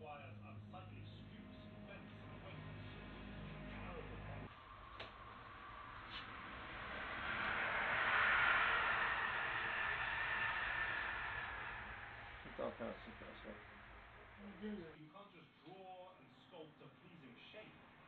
requires a slightly skewed sequence of appointments. You can't just draw and sculpt a pleasing shape.